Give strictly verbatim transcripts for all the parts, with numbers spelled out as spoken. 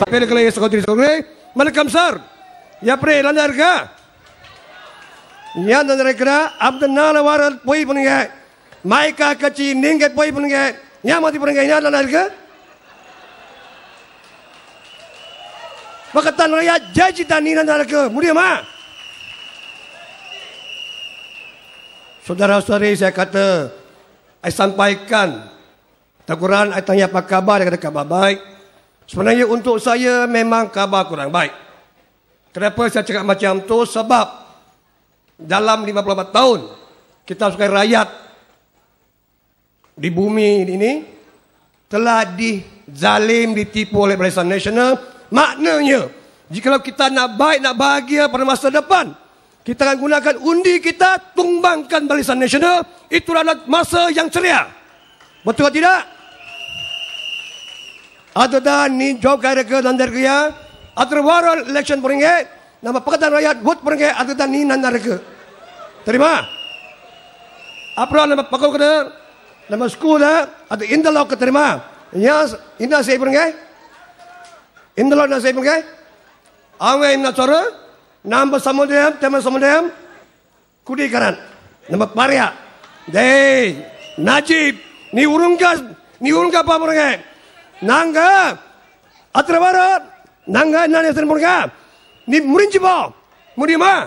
Pelekali sekotri-sekotri, malakam sar. Ya pre landar ka. Ya landar ka, abdan nana warat poi punge. Maika kaci ningget poi punge. Ya mati punge ya landar ka. Pakatan rakyat jaji tani landar ka. Mudia ma. Saudara-saudari, saya kata, saya sampaikan Al-Quran, saya tanya apa khabar, dia kata khabar baik. Sebenarnya untuk saya memang khabar kurang baik. Kenapa saya cakap macam tu? Sebab dalam lima puluh empat tahun kita sebagai rakyat di bumi ini telah dizalim, ditipu oleh Barisan Nasional. Maknanya, jika kita nak baik, nak bahagia pada masa depan, kita akan gunakan undi kita, tumbangkan Barisan Nasional. Itulah masa yang ceria. Betul atau tidak? Atau dan ni jawab kaya ke dan dergaya. Atau waral election peringkat. Nama Pakatan Rakyat vote peringkat. Atau dan ni nandar ke. Terima. Apa nama pakau kena? Nama sekolah atau indalok ke terima. Ya, indah saya peringkat. Indalok nak saya peringkat. Awal nak cara. Nama samudayam, tema samudayam. Kudi karan. Nama Paria. Dey, Najib. Ni urungkas, ni urungkas apa peringkat? Nangga. Atra barat. Nangga nanya sen peringkat. Ni murinci po. Murima.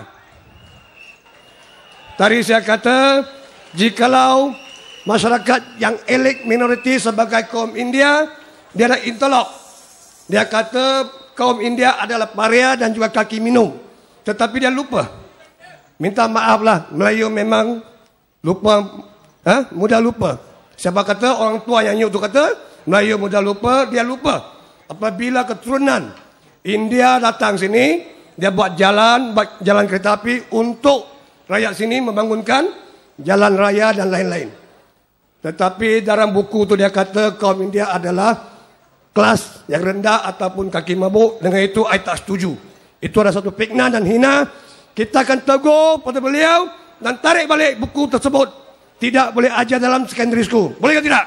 Tadi saya kata, jikalau masyarakat yang elit minoriti sebagai kaum India, dia ada intelok. Dia kata kaum India adalah paria dan juga kaki minum. Tetapi dia lupa. Minta maaflah, Melayu memang lupa, ha? Mudah lupa. Siapa kata orang tua yang nyuk tu kata, Melayu mudah lupa, dia lupa. Apabila keturunan India datang sini, dia buat jalan, buat jalan kereta api untuk rakyat sini membangunkan jalan raya dan lain-lain. Tetapi dalam buku tu dia kata kaum India adalah kelas yang rendah ataupun kaki mabuk. Dengan itu saya tak setuju. Itu adalah satu fitnah dan hina. Kita akan tegur pada beliau dan tarik balik buku tersebut. Tidak boleh ajar dalam secondary school. Boleh ke tidak?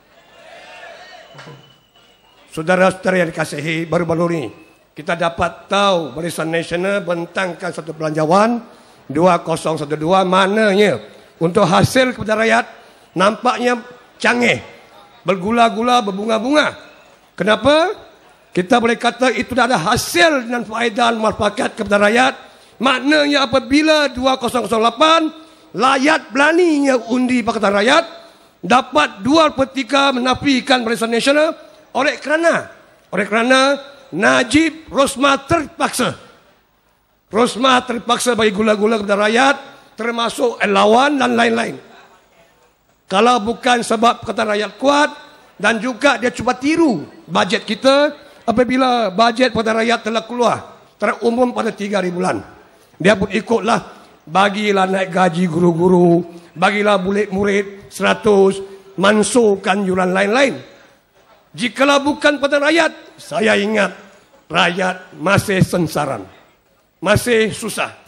Saudara-saudara yang dikasihi, baru-baru ini kita dapat tahu Barisan Nasional bentangkan satu belanjawan dua kosong satu dua, maknanya untuk hasil kepada rakyat nampaknya canggih, bergula-gula, berbunga-bunga. Kenapa? Kita boleh kata itu dah ada hasil dan faedah manfaat kepada rakyat. Maknanya apabila dua kosong kosong lapan rakyat beraninya undi Pakatan Rakyat, dapat dua per tiga menafikan Barisan Nasional oleh kerana oleh kerana Najib Rosmah terpaksa Rosmah terpaksa bagi gula-gula kepada rakyat, termasuk lawan dan lain-lain. Kalau bukan sebab Pakatan Rakyat kuat dan juga dia cuba tiru bajet kita, apabila bajet Pakatan Rakyat telah keluar terumum pada tiga hari bulan, dia pun ikutlah, bagilah naik gaji guru-guru, bagilah murid-murid seratus, mansuhkan yuran lain-lain. Jikalau bukan Pakatan Rakyat, saya ingat rakyat masih sengsaran, masih susah.